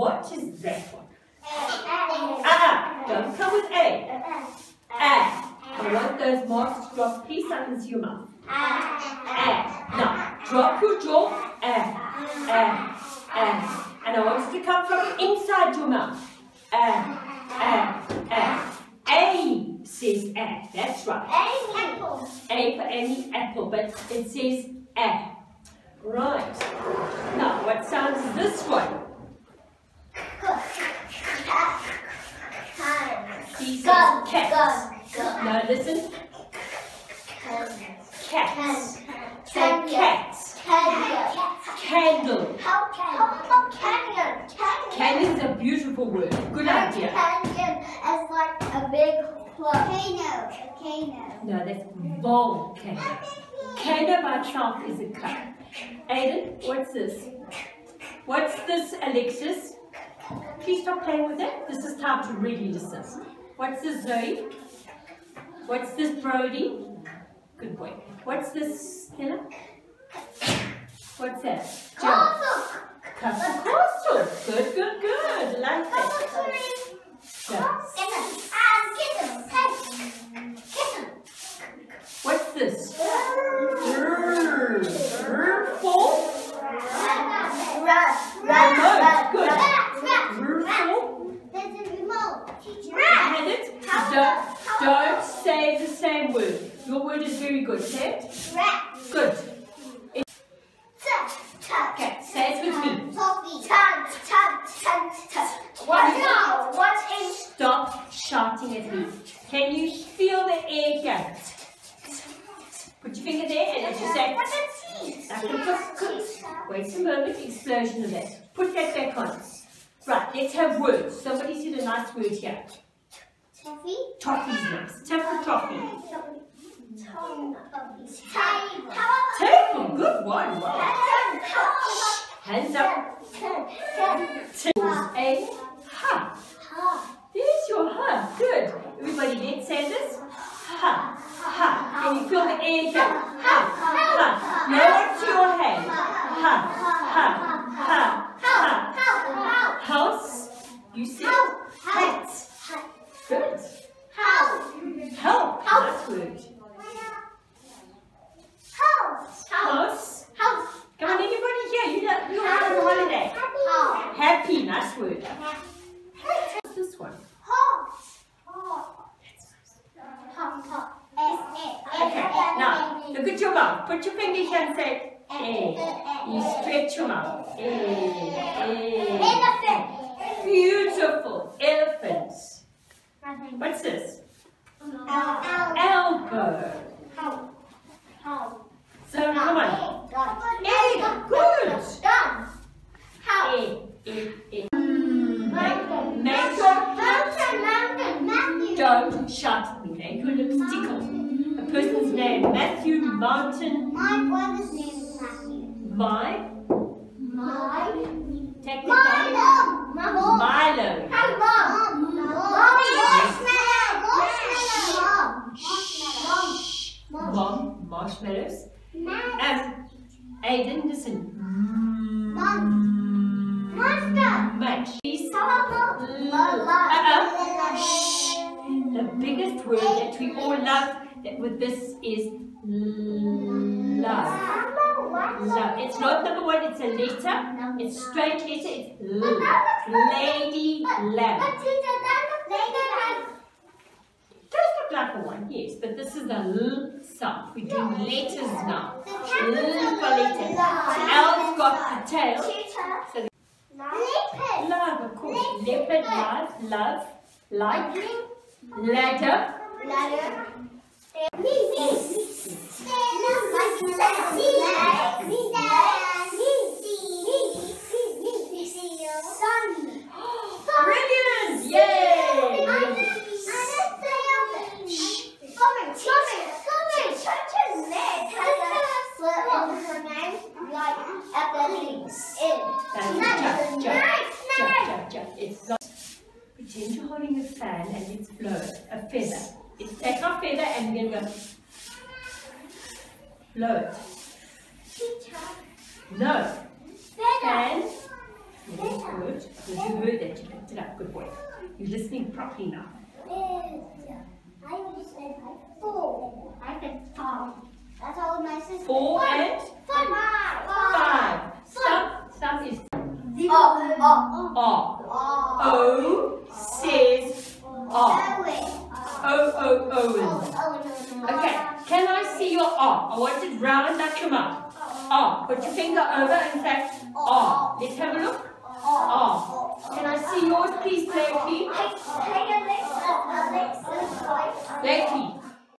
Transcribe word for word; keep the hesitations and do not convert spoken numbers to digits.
What is that one? Ah, don't come with A. A. I want those marks to drop. Please suck into your mouth. A. Now, drop your jaw. A. A. A. And I want it to come from inside your mouth. A. A. A. A says A. That's right. Apple. A for any apple, but it says A. Right. Now, what sound is this one? He says cat. Now listen. Cats. Say cat. Candle. Canyon is a beautiful word. Good idea. Canyon is like a big volcano. Volcano. No, that's volcano. Candle by itself is a cup. Aiden, what's this? What's this, Alexis? Please stop playing with it. This is time to really listen. What's this, Zoe? What's this, Brody? Good boy. What's this, Stella? What's that? Castle. Castle. Castle. Good, good, good. Like that. Yeah. What's this? R. R for? Remote. Good. R for? Had it? Don't, don't say the same word. Your word is very good. Say it. Good. Okay, say it with me. Stop shouting at me. Can you feel the air here? Put your finger there and as you say, wait a moment, explosion of that. Put that back on. Right, let's have words. Somebody said a nice word here. Toffee. Toffee's nice. Tap for toffee. Table, good one. Hands up. A ha. There's your ha. Good. Everybody, let's say this. Ha. Ha. Can you feel the air here? Ha. Ha. Now what's your hand? Ha. Ha. Ha. Ha. House. You said hat. Good. Help. Nice word. House. Come on, anybody here? You know, you're on holiday. Happy. Nice word. What's this one? Okay, now look at your mouth. Put your finger here and say A. You stretch your mouth. A. A. Elephant. Beautiful. Elephants. What's this? Elbow. So come on. Egg. Good. A. A. A. Make, make your Don't shout at me. Make your lips tickle. A person's name, Matthew Mountain. My brother's name is Matthew. My. My. Take the Milo. Milo. Milo. Mom. Marshmallows. Um, Aiden, listen. Monster. Match. The Uh-oh. biggest word that we all love that with this is love. Love. It's not number one, it's a letter. It's straight letter. It's L. Lady love. Does look like a one, yes, but this is the L sound. We're doing letters now. L for letter. L's got the tail. So love, of course. Leopard, love, love, like, ladder. Ladder. Brilliant! Yay! It's not. Pretend you're holding a fan and it's blow a feather. It's take our feather and we're going to go blow it. No. Fan. Very good. Because you heard that, you picked it up. Good boy. You're listening properly now. I said four. I said five. That's all my sister. Four and Five. five. Stump. Stump is Oh, oh, R. oh. O says R. O, O, Owen. Okay. Can I see your R? I want it round like your mouth. R. Put your finger over and say R. Let's have a look. R. Can I see yours, please, Claire, please?